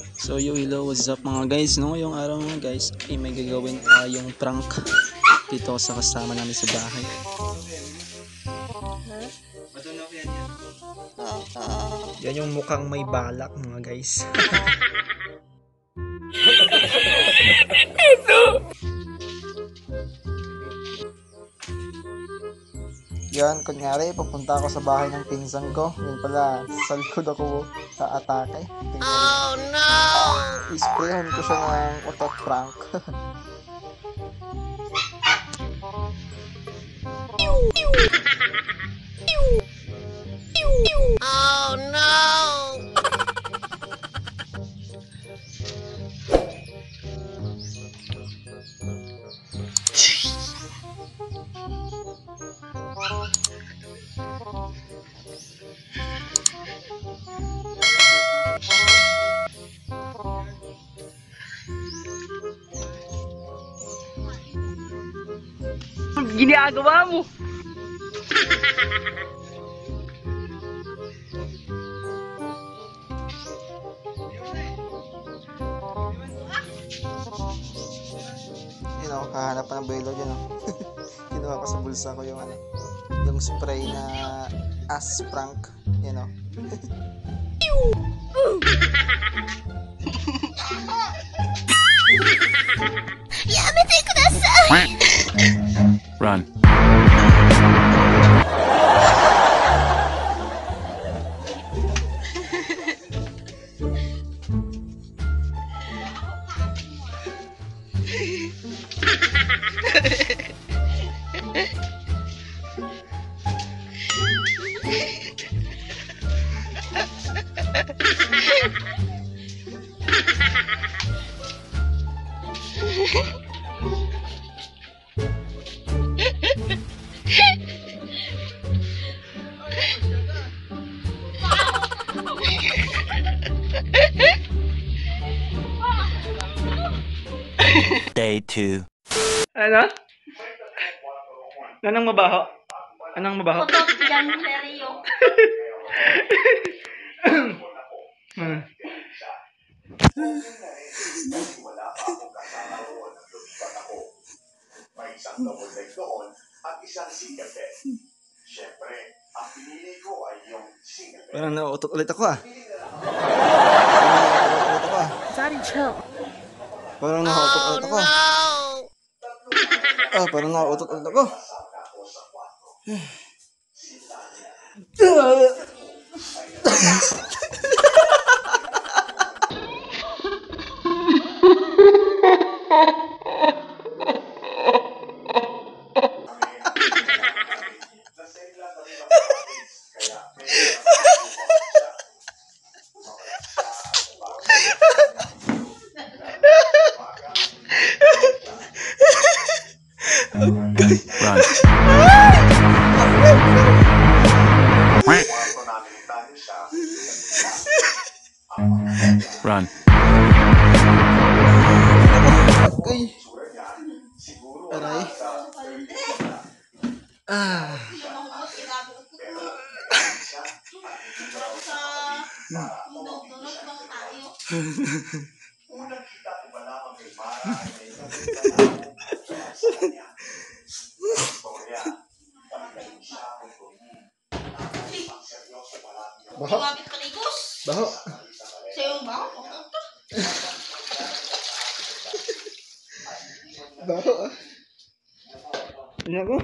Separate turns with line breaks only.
So hello, what's up mga guys? No, ngayong araw mga guys ay may gagawin tayong prank dito sa kasama namin sa bahay. Yan yung mukhang may balak mga guys. Yan, kunyari, papunta ako sa bahay ng pinsan ko. Yun pala, sa likod ako atake. Oh no! Isprayan ko siya ng otot prank. Oh no!
Ginagawa mo.
You know, kahanap pa ng boiler dyan. Kinuha ko sa bulsa ko yung yung spray na ass prank. You know.
Yamete kudasai!
Run. Day 2.
Ano? Anong mabaho? Anong mabaho?
Otot yan, Lerio.
May isang double leg doon at isang single leg. Siyempre, ang pinili ko ay yung single leg.
Parang nauutot ulit ako
Daddy, chill.
Parang nauutot ulit ako. Parang nauutot ulit ako.
Run.
Okay. Aray. Baho. Baho. Baho Ini aku.